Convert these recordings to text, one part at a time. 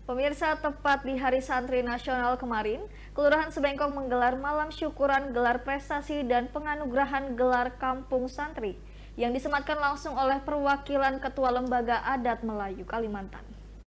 Pemirsa, tepat di Hari Santri Nasional kemarin, Kelurahan Sebengkok menggelar malam syukuran gelar prestasi dan penganugerahan gelar Kampung Santri yang disematkan langsung oleh perwakilan Ketua Lembaga Adat Melayu Kalimantan.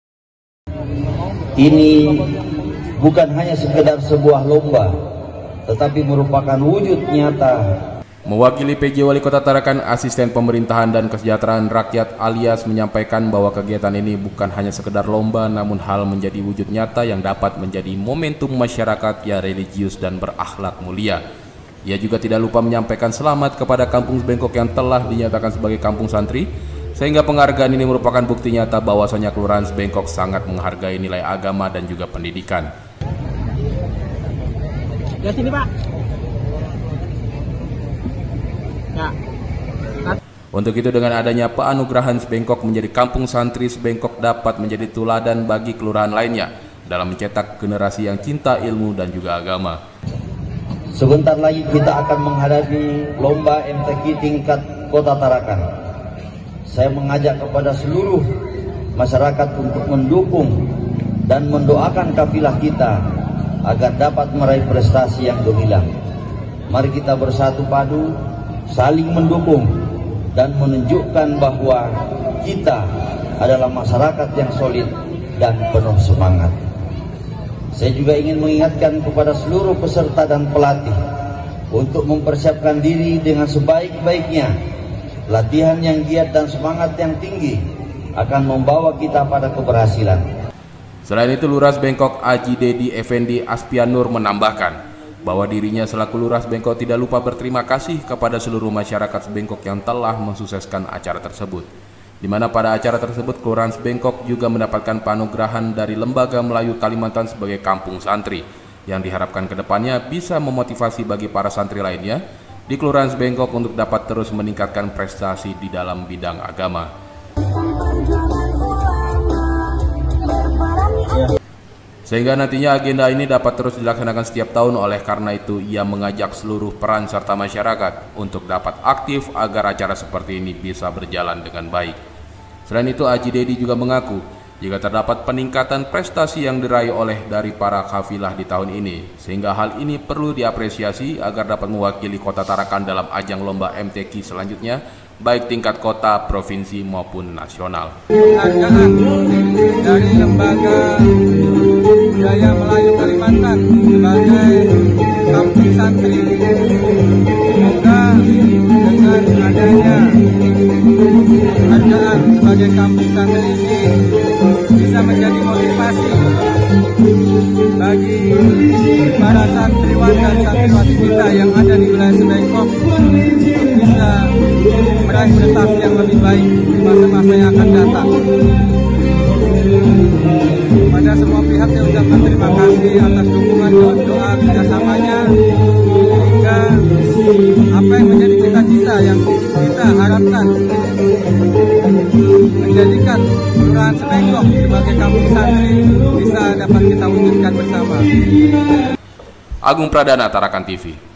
Ini bukan hanya sekedar sebuah lomba, tetapi merupakan wujud nyata. Mewakili PJ Wali Kota Tarakan, Asisten Pemerintahan dan Kesejahteraan Rakyat alias menyampaikan bahwa kegiatan ini bukan hanya sekedar lomba, namun hal menjadi wujud nyata yang dapat menjadi momentum masyarakat yang religius dan berakhlak mulia. Ia juga tidak lupa menyampaikan selamat kepada Kampung Sebengkok yang telah dinyatakan sebagai Kampung Santri, sehingga penghargaan ini merupakan bukti nyata bahwasanya Kelurahan Sebengkok sangat menghargai nilai agama dan juga pendidikan. Ya sini Pak. Untuk itu, dengan adanya penganugerahan Sebengkok menjadi Kampung Santri, Sebengkok dapat menjadi teladan bagi kelurahan lainnya dalam mencetak generasi yang cinta ilmu dan juga agama. Sebentar lagi kita akan menghadapi lomba MTQ tingkat Kota Tarakan. Saya mengajak kepada seluruh masyarakat untuk mendukung dan mendoakan kafilah kita agar dapat meraih prestasi yang gemilang. Mari kita bersatu padu, saling mendukung, dan menunjukkan bahwa kita adalah masyarakat yang solid dan penuh semangat. Saya juga ingin mengingatkan kepada seluruh peserta dan pelatih untuk mempersiapkan diri dengan sebaik-baiknya. Latihan yang giat dan semangat yang tinggi akan membawa kita pada keberhasilan. Selain itu, Lurah Sebengkok Haji Dedi Effendi Aspianur menambahkan bahwa dirinya selaku Lurah Sebengkok tidak lupa berterima kasih kepada seluruh masyarakat Sebengkok yang telah mensukseskan acara tersebut. Di mana pada acara tersebut Kelurahan Sebengkok juga mendapatkan penganugerahan dari Lembaga Melayu Kalimantan sebagai Kampung Santri, yang diharapkan kedepannya bisa memotivasi bagi para santri lainnya di Kelurahan Sebengkok untuk dapat terus meningkatkan prestasi di dalam bidang agama. Sehingga nantinya agenda ini dapat terus dilaksanakan setiap tahun. Oleh karena itu, ia mengajak seluruh peran serta masyarakat untuk dapat aktif agar acara seperti ini bisa berjalan dengan baik. Selain itu, Haji Dedi juga mengaku jika terdapat peningkatan prestasi yang diraih oleh dari para kafilah di tahun ini, sehingga hal ini perlu diapresiasi agar dapat mewakili Kota Tarakan dalam ajang lomba MTQ selanjutnya, baik tingkat kota, provinsi maupun nasional. Penghargaan dari Lembaga Budaya Melayu Kalimantan sebagai Kampung Santri. Semoga dengan adanya penghargaan sebagai Kampung Santri ini bisa menjadi motivasi bagi para santriwan dan santriwati kita yang ada di wilayah Sebengkok bisa meraih prestasi yang lebih baik di masa-masa yang akan datang. Pada semua pihak saya ucapkan terima kasih atas dukungan doa kerjasamanya, sehingga apa yang menjadi cita-cita yang kita harapkan menjadikan Kelurahan Sebengkok sebagai Kampung Santri bisa dapat kita wujudkan bersama. Agung Pradana, Tarakan TV.